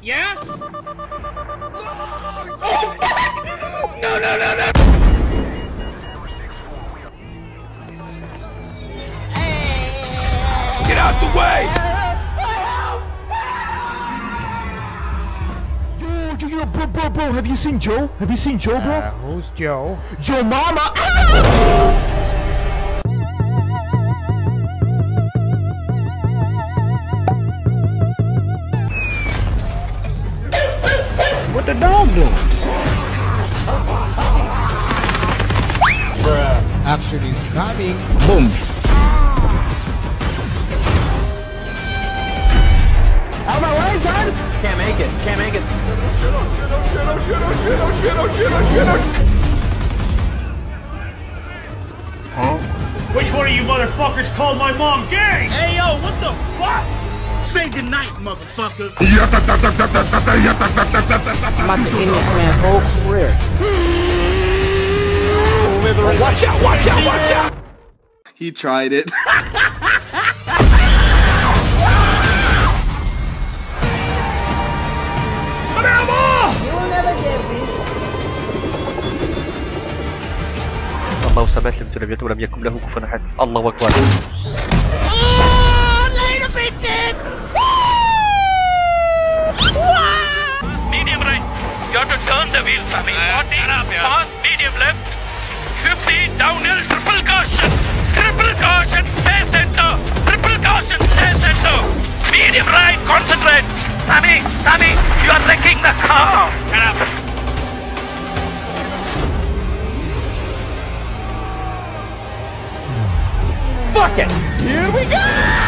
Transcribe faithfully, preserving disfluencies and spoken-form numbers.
Yeah? Oh fuck! No, no, no, no! Get out the way! Yo, yo, yo, bro, bro, bro, have you seen Joe? Have you seen Joe, bro? Uh, who's Joe? Joe Mama! What the dog doing? Bruh. Action is coming. Boom. Out of my way, son! Can't make it. Can't make it. Shit, oh shit, oh shit, oh shit, oh shit, oh shit, oh shit, oh shit, oh shit. Huh? Which one of you motherfuckers called my mom gay? Hey yo, what the fuck? Say goodnight, motherfucker. I'm about to end this man's whole career. Oh, watch out, watch out, watch out! He tried it. You'll never get this. الله وسبات لم تلم ولم يكن له كفوا احد. الله اكبر. Medium right. You have to turn the wheel, Sammy. forty, fast, medium left. fifty, downhill, triple caution. Triple caution, stay center. Triple caution, stay center. Medium right, concentrate. Sammy, Sammy, you are wrecking the car. Shut up. Fuck it! Here we go!